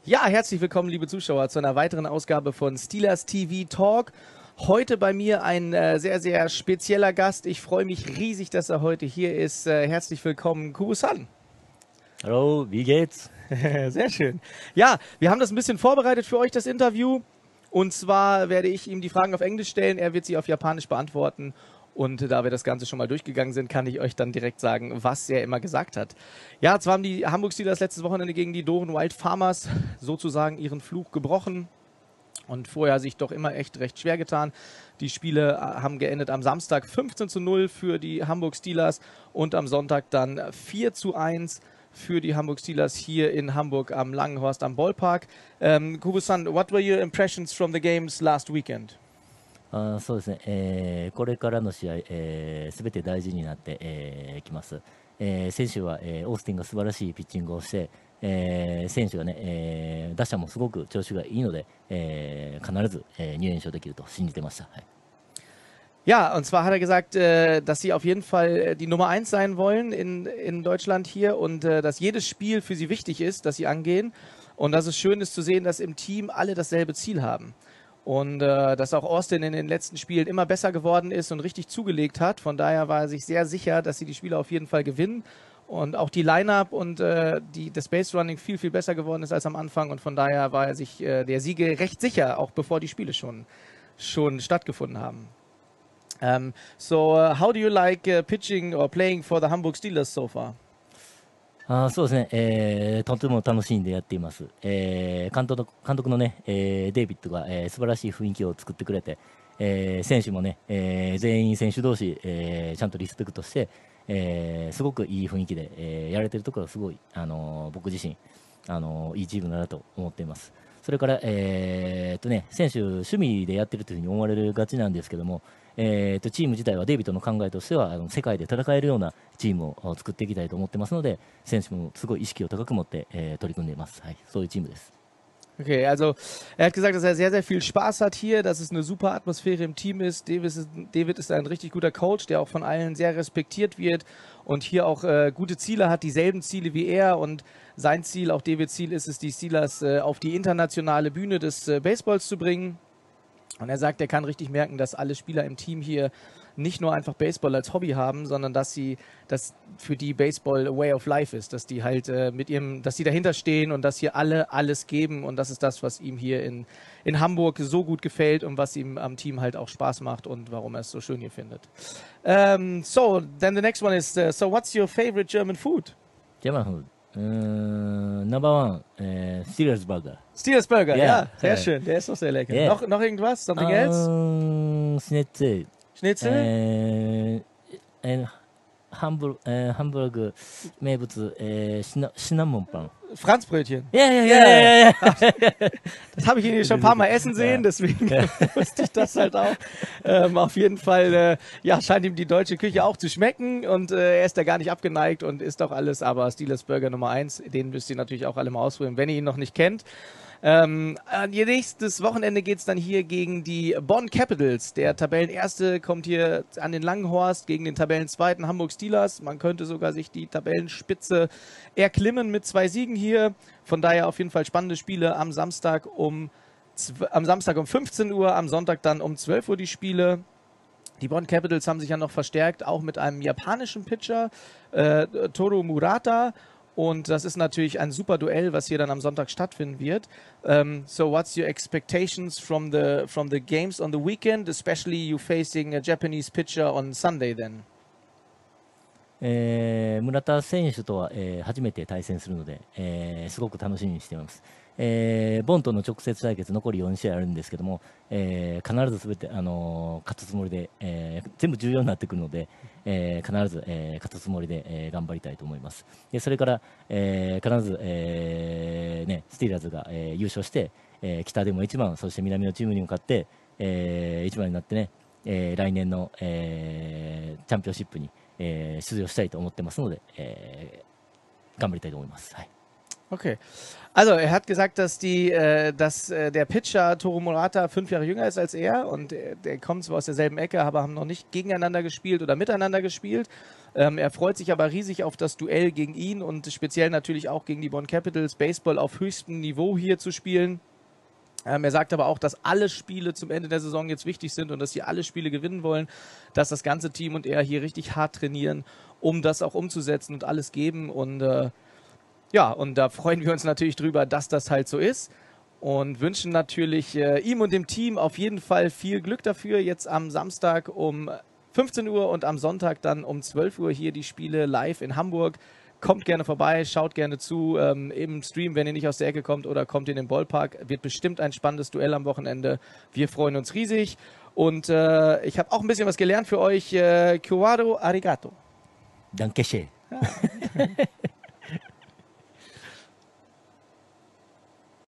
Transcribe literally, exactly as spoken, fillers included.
Ja, herzlich willkommen, liebe Zuschauer, zu einer weiteren Ausgabe von Steelers T V Talk. Heute bei mir ein äh, sehr, sehr spezieller Gast. Ich freue mich riesig, dass er heute hier ist. Äh, herzlich willkommen, Kubu-san. Hallo, wie geht's? Sehr schön. Ja, wir haben das ein bisschen vorbereitet für euch, das Interview. Und zwar werde ich ihm die Fragen auf Englisch stellen, er wird sie auf Japanisch beantworten. Und da wir das Ganze schon mal durchgegangen sind, kann ich euch dann direkt sagen, was er immer gesagt hat. Ja, zwar haben die Hamburg Steelers letztes Wochenende gegen die Doren Wild Farmers sozusagen ihren Fluch gebrochen und vorher sich doch immer echt recht schwer getan. Die Spiele haben geendet am Samstag fünfzehn zu null für die Hamburg Steelers und am Sonntag dann vier zu eins für die Hamburg Steelers hier in Hamburg am Langenhorst am Ballpark. Um, Kubu-san, what were your impressions from the games last weekend? あーそうですね、えーこれからの試合、えー、全て大事になってき、えー、ます、えー、先週は、えー、オースティンが素晴らしいピッチングをして、えー、選手がね、えー、打者もすごく調子がいいので、えー、必ず、えー、に連勝できると信じてました、はい。 Ja, und zwar hat er gesagt, äh, dass sie auf jeden Fall die Nummer eins sein wollen in, in Deutschland hier und äh, dass jedes Spiel für sie wichtig ist, dass sie angehen und dass es schön ist zu sehen, dass im Team alle dasselbe Ziel haben. Und äh, dass auch Austin in den letzten Spielen immer besser geworden ist und richtig zugelegt hat. Von daher war er sich sehr sicher, dass sie die Spiele auf jeden Fall gewinnen. Und auch die Line-Up und äh, die, das Base-Running viel, viel besser geworden ist als am Anfang. Und von daher war er sich äh, der Siege recht sicher, auch bevor die Spiele schon, schon stattgefunden haben. Um, so, uh, how do you like uh, pitching or playing for the Hamburg Steelers so far? あーそうですね、えーとても楽しんでやっています、えー監督の、監督のね、えーデイビッドが、えー素晴らしい雰囲気を作ってくれて、えー選手もね、えー全員選手同士、えーちゃんとリスペクトして、えーすごくいい雰囲気で、えーやれてるところがすごい、あのー僕自身、あのーいいチームだなと思っています。それから、えーっとね、選手趣味でやってるというふうに思われるがちなんですけども、えー、とチーム自体はデイビッドの考えとしてはあの世界で戦えるようなチームを作っていきたいと思ってますので、選手もすごい意識を高く持って、えー取り組んでいます、はい、そういうチームです。 Okay, also er hat gesagt, dass er sehr, sehr viel Spaß hat hier, dass es eine super Atmosphäre im Team ist. David ist, David ist ein richtig guter Coach, der auch von allen sehr respektiert wird und hier auch äh, gute Ziele hat, dieselben Ziele wie er. Und sein Ziel, auch Davids Ziel ist es, die Steelers äh, auf die internationale Bühne des äh, Baseballs zu bringen. Und er sagt, er kann richtig merken, dass alle Spieler im Team hier nicht nur einfach Baseball als Hobby haben, sondern dass sie, dass für die Baseball a way of life ist, dass die halt äh, mit ihrem, dass sie dahinter stehen und dass hier alle alles geben und das ist das, was ihm hier in, in Hamburg so gut gefällt und was ihm am Team halt auch Spaß macht und warum er es so schön hier findet. Um, so, then the next one is, uh, so what's your favorite German food? ジャマンフード、うーん、ナンバーワン、えー、スティーラーズバーガー、 Steelers Burger, Ja, ja, sehr ja. schön, der ist doch sehr lecker. Ja. Noch, noch irgendwas? Something あ else? ースネッツェ、 Schnitzel? えーえーハンブル、えーハンブルグ名物、えーシナ、シナモンパン。 Franzbrötchen. いやいやいやいやいや Das habe ich ihn hier schon ein paar Mal essen sehen, deswegen wusste ich das halt auch. Ähm, auf jeden Fall, äh, ja, scheint ihm die deutsche Küche auch zu schmecken und äh, er ist da gar nicht abgeneigt und isst auch alles, aber Steelers Burger Nummer eins, den müsst ihr natürlich auch alle mal ausprobieren, wenn ihr ihn noch nicht kennt. Ähm, nächstes Wochenende geht es dann hier gegen die Bonn Capitals. Der Tabellenerste kommt hier an den Langenhorst gegen den Tabellenzweiten Hamburg Steelers. Man könnte sogar sich die Tabellenspitze erklimmen mit zwei Siegen hier. Von daher auf jeden Fall spannende Spiele am Samstag um, am Samstag um fünfzehn Uhr, am Sonntag dann um zwölf Uhr die Spiele. Die Bonn Capitals haben sich ja noch verstärkt, auch mit einem japanischen Pitcher, äh, Toru Murata. Und das ist natürlich ein super Duell, was hier dann am Sonntag stattfinden wird. Um, so what's your expectations from the from the games on the weekend, especially you facing a Japanese pitcher on Sunday then? えー村田選手とは、えー初めて対戦するので、えーすごく楽しみにしています。えーボンとの直接対決残りよん試合あるんですけども、えー必ずすべて、あのー勝つつもりで、えー全部重要になってくるので、えー必ず、えー勝つつもりで、えー頑張りたいと思います。でそれから、えー必ず、えーね、スティーラーズが、えー優勝して、えー北でもいちばん、そして南のチームに向かって、えーいちばんになってね、えー来年の、えーチャンピオンシップに、えー出場したいと思ってますので、えー頑張りたいと思います。はい。 Okay. Also er hat gesagt, dass die, äh, dass äh, der Pitcher Toru Murata fünf Jahre jünger ist als er und äh, der kommt zwar aus derselben Ecke, aber haben noch nicht gegeneinander gespielt oder miteinander gespielt. Ähm, er freut sich aber riesig auf das Duell gegen ihn und speziell natürlich auch gegen die Bonn Capitals, Baseball auf höchstem Niveau hier zu spielen. Ähm, er sagt aber auch, dass alle Spiele zum Ende der Saison jetzt wichtig sind und dass sie alle Spiele gewinnen wollen, dass das ganze Team und er hier richtig hart trainieren, um das auch umzusetzen und alles geben und äh, ja, und da freuen wir uns natürlich drüber, dass das halt so ist und wünschen natürlich äh, ihm und dem Team auf jeden Fall viel Glück dafür. Jetzt am Samstag um fünfzehn Uhr und am Sonntag dann um zwölf Uhr hier die Spiele live in Hamburg. Kommt gerne vorbei, schaut gerne zu ähm, im Stream, wenn ihr nicht aus der Ecke kommt oder kommt in den Ballpark. Wird bestimmt ein spannendes Duell am Wochenende. Wir freuen uns riesig und äh, ich habe auch ein bisschen was gelernt für euch. Äh, Kyowado arigato. Dankeschön. Ja.